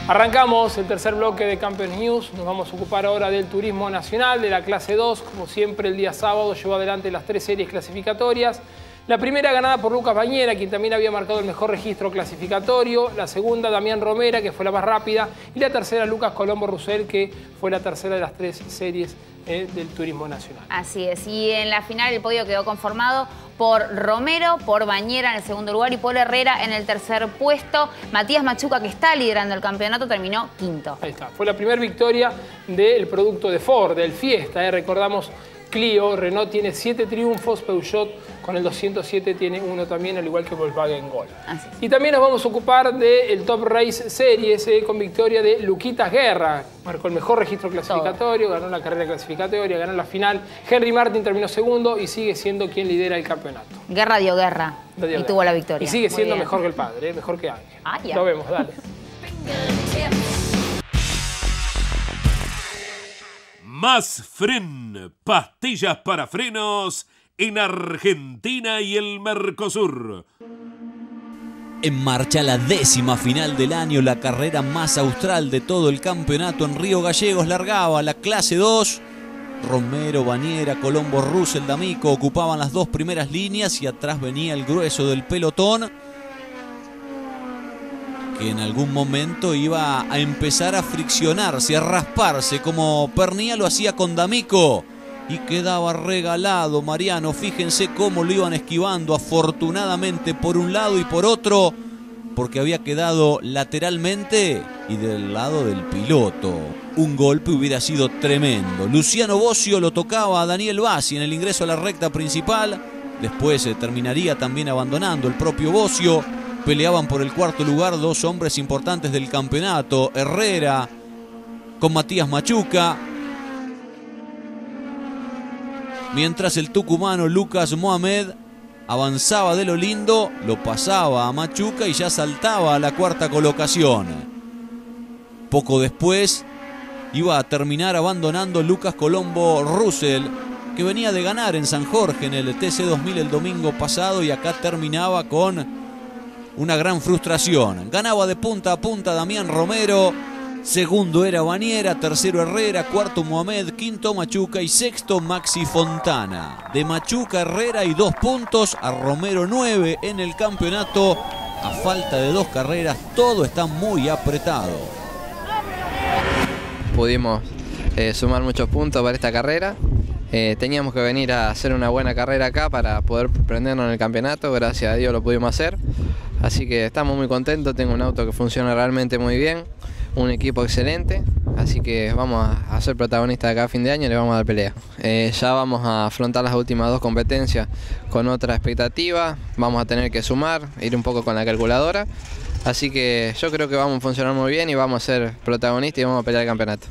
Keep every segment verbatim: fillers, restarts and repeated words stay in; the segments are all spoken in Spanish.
Arrancamos el tercer bloque de Campeones News. Nos vamos a ocupar ahora del turismo nacional, de la clase dos. Como siempre, el día sábado llevó adelante las tres series clasificatorias. La primera ganada por Lucas Bañera, quien también había marcado el mejor registro clasificatorio. La segunda, Damián Romera, que fue la más rápida. Y la tercera, Lucas Colombo Rusel, que fue la tercera de las tres series eh, del turismo nacional. Así es. Y en la final el podio quedó conformado por Romero, por Bañera en el segundo lugar y por Herrera en el tercer puesto. Matías Machuca, que está liderando el campeonato, terminó quinto. Ahí está. Fue la primera victoria del producto de Ford, del Fiesta. Eh. Recordamos, Clio, Renault tiene siete triunfos, Peugeot con el doscientos siete tiene uno también, al igual que Volkswagen Gol. Así es. Y también nos vamos a ocupar del Top Race Series eh, con victoria de Luquitas Guerra. Marcó el mejor registro clasificatorio, ganó la carrera clasificatoria, ganó la final. Henry Martin terminó segundo y sigue siendo quien lidera el campeonato. Guerra dio guerra dio y guerra. tuvo la victoria. Y sigue Muy siendo bien. mejor que el padre, eh, mejor que Ángel. Ah, ya. Lo vemos, dale. Más Fren, pastillas para frenos en Argentina y el Mercosur. En marcha la décima final del año, la carrera más austral de todo el campeonato en Río Gallegos. Largaba la clase dos. Romero, Bañera, Colombo, Rusel, D'Amico ocupaban las dos primeras líneas y atrás venía el grueso del pelotón, que en algún momento iba a empezar a friccionarse, a rasparse, como Pernía lo hacía con D'Amico. Y quedaba regalado Mariano. Fíjense cómo lo iban esquivando afortunadamente por un lado y por otro, porque había quedado lateralmente y del lado del piloto. Un golpe hubiera sido tremendo. Luciano Bossio lo tocaba a Daniel Bassi en el ingreso a la recta principal. Después se terminaría también abandonando el propio Bossio. Peleaban por el cuarto lugar dos hombres importantes del campeonato. Herrera con Matías Machuca. Mientras el tucumano Lucas Mohamed avanzaba de lo lindo, lo pasaba a Machuca y ya saltaba a la cuarta colocación. Poco después iba a terminar abandonando Lucas Colombo Rusel, que venía de ganar en San Jorge en el T C dos mil el domingo pasado y acá terminaba con una gran frustración. Ganaba de punta a punta Damián Romero. Segundo era Bañera, tercero Herrera, cuarto Mohamed, quinto Machuca y sexto Maxi Fontana. De Machuca, Herrera y dos puntos, a Romero nueve en el campeonato. A falta de dos carreras, todo está muy apretado. Pudimos eh, sumar muchos puntos para esta carrera. Eh, teníamos que venir a hacer una buena carrera acá para poder prendernos en el campeonato. Gracias a Dios lo pudimos hacer. Así que estamos muy contentos, tengo un auto que funciona realmente muy bien. Un equipo excelente, así que vamos a ser protagonistas de acá a fin de año y le vamos a dar pelea. Eh, ya vamos a afrontar las últimas dos competencias con otra expectativa, vamos a tener que sumar, ir un poco con la calculadora, así que yo creo que vamos a funcionar muy bien y vamos a ser protagonistas y vamos a pelear el campeonato.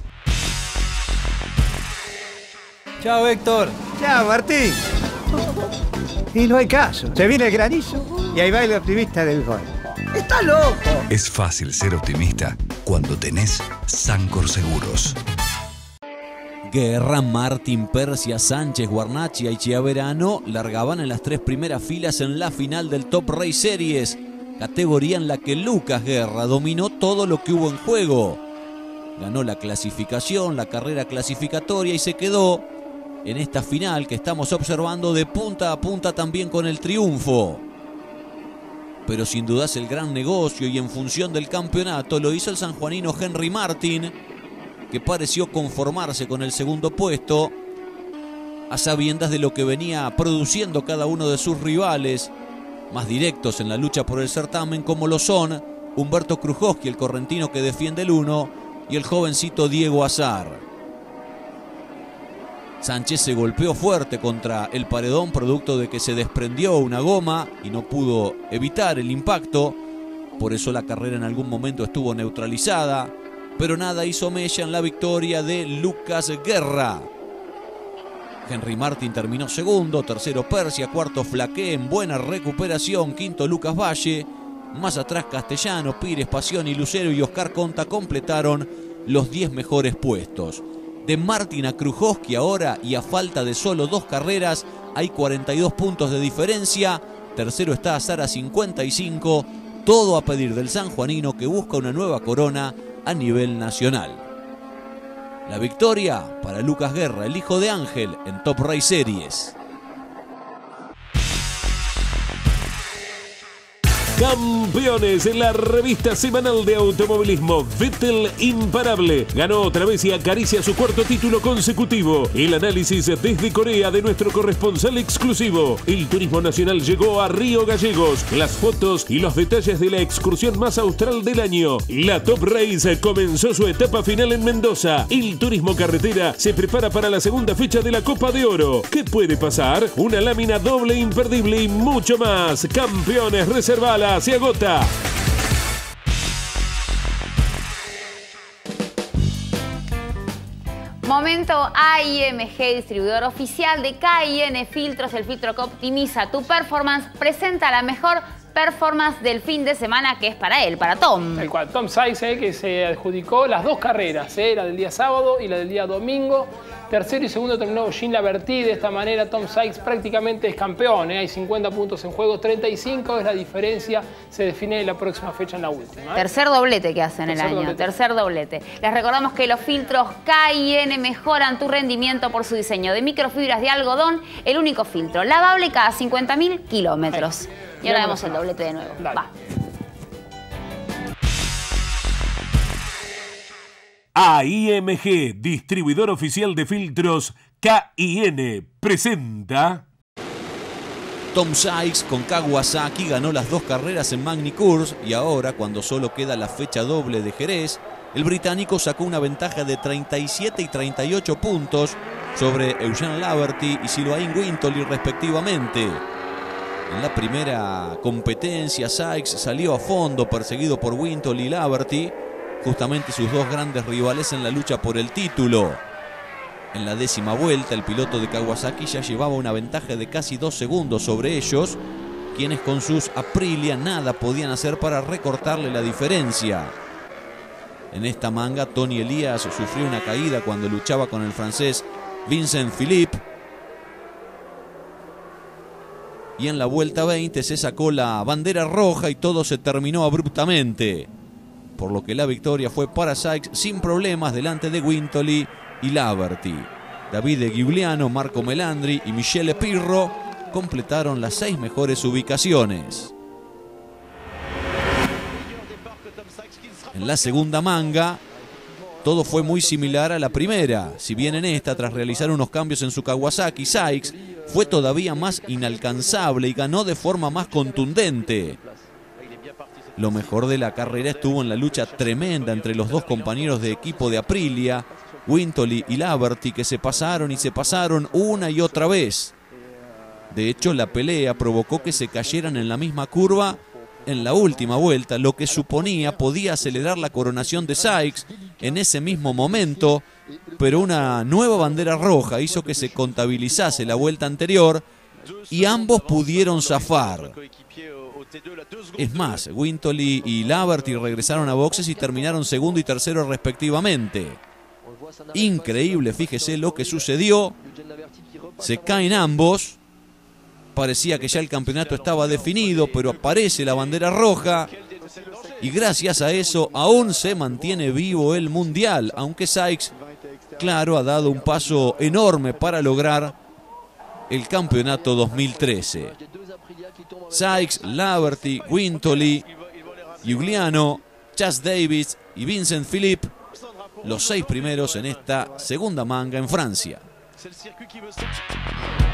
Chao Héctor. Chao Martín. Y no hay caso, se viene el granizo y ahí va el optimista del gol. ¡Está loco! Es fácil ser optimista cuando tenés Sancor Seguros. Guerra, Martín, Persia, Sánchez, Guarnaccia y Chiaverano largaban en las tres primeras filas en la final del Top Race Series, categoría en la que Lucas Guerra dominó todo lo que hubo en juego. Ganó la clasificación, la carrera clasificatoria y se quedó en esta final que estamos observando de punta a punta también con el triunfo. Pero sin dudas el gran negocio y en función del campeonato lo hizo el sanjuanino Henry Martin, que pareció conformarse con el segundo puesto a sabiendas de lo que venía produciendo cada uno de sus rivales más directos en la lucha por el certamen, como lo son Humberto Krujowski, el correntino que defiende el uno, y el jovencito Diego Azar. Sánchez se golpeó fuerte contra el paredón producto de que se desprendió una goma y no pudo evitar el impacto. Por eso la carrera en algún momento estuvo neutralizada, pero nada hizo mella en la victoria de Lucas Guerra. Henry Martin terminó segundo, tercero Persia, cuarto Flaqué en buena recuperación, quinto Lucas Valle. Más atrás Castellano, Pires, Pasión y Lucero y Oscar Conta completaron los diez mejores puestos. De Martin a Krujowski ahora, y a falta de solo dos carreras, hay cuarenta y dos puntos de diferencia. Tercero está Azar a cincuenta y cinco. Todo a pedir del sanjuanino, que busca una nueva corona a nivel nacional. La victoria para Lucas Guerra, el hijo de Ángel, en Top Race Series. Campeones en la revista semanal de automovilismo. Vettel imparable. Ganó otra vez y acaricia su cuarto título consecutivo. El análisis desde Corea de nuestro corresponsal exclusivo. El turismo nacional llegó a Río Gallegos. Las fotos y los detalles de la excursión más austral del año. La Top Race comenzó su etapa final en Mendoza. El turismo carretera se prepara para la segunda fecha de la Copa de Oro. ¿Qué puede pasar? Una lámina doble imperdible y mucho más. Campeones, reservala. Se agota. Momento A I M G, distribuidor oficial de K I N Filtros, el filtro que optimiza tu performance, presenta la mejor performance del fin de semana, que es para él, para Tom. El cual Tom Sykes, eh, que se adjudicó las dos carreras, eh, la del día sábado y la del día domingo. Tercero y segundo terminó Jean Laverty. De esta manera Tom Sykes prácticamente es campeón. ¿eh? Hay cincuenta puntos en juego, treinta y cinco es la diferencia. Se define en la próxima fecha, en la última. ¿eh? Tercer doblete que hacen el Tercer año, doblete. tercer doblete. Les recordamos que los filtros K I N mejoran tu rendimiento por su diseño de microfibras de algodón, el único filtro lavable cada cincuenta mil kilómetros. Y ahora vemos el doblete de nuevo. Dale. Va. A I M G, distribuidor oficial de filtros K I N, presenta... Tom Sykes con Kawasaki ganó las dos carreras en Magny-Cours y ahora, cuando solo queda la fecha doble de Jerez, el británico sacó una ventaja de treinta y siete y treinta y ocho puntos sobre Eugene Laverty y Sylvain Guintoli respectivamente. En la primera competencia, Sykes salió a fondo perseguido por Guintoli y Laverty, justamente sus dos grandes rivales en la lucha por el título. En la décima vuelta, el piloto de Kawasaki ya llevaba una ventaja de casi dos segundos sobre ellos, quienes con sus Aprilia nada podían hacer para recortarle la diferencia. En esta manga, Tony Elias sufrió una caída cuando luchaba con el francés Vincent Philippe. Y en la vuelta veinte se sacó la bandera roja y todo se terminó abruptamente, por lo que la victoria fue para Sykes sin problemas delante de Guintoli y Laverty. Davide Giuliano, Marco Melandri y Michele Pirro completaron las seis mejores ubicaciones. En la segunda manga, todo fue muy similar a la primera. Si bien en esta, tras realizar unos cambios en su Kawasaki, Sykes fue todavía más inalcanzable y ganó de forma más contundente. Lo mejor de la carrera estuvo en la lucha tremenda entre los dos compañeros de equipo de Aprilia, Guintoli y Laverty, que se pasaron y se pasaron una y otra vez. De hecho, la pelea provocó que se cayeran en la misma curva en la última vuelta, lo que suponía podía acelerar la coronación de Sykes en ese mismo momento, pero una nueva bandera roja hizo que se contabilizase la vuelta anterior y ambos pudieron zafar. Es más, Guintoli y Laverty regresaron a boxes y terminaron segundo y tercero respectivamente. Increíble, fíjese lo que sucedió. Se caen ambos. Parecía que ya el campeonato estaba definido, pero aparece la bandera roja. Y gracias a eso aún se mantiene vivo el mundial, aunque Sykes, claro, ha dado un paso enorme para lograr el campeonato dos mil trece. Sykes, Laverty, Guintoli, Giuliano, Chas Davis y Vincent Philippe, los seis primeros en esta segunda manga en Francia.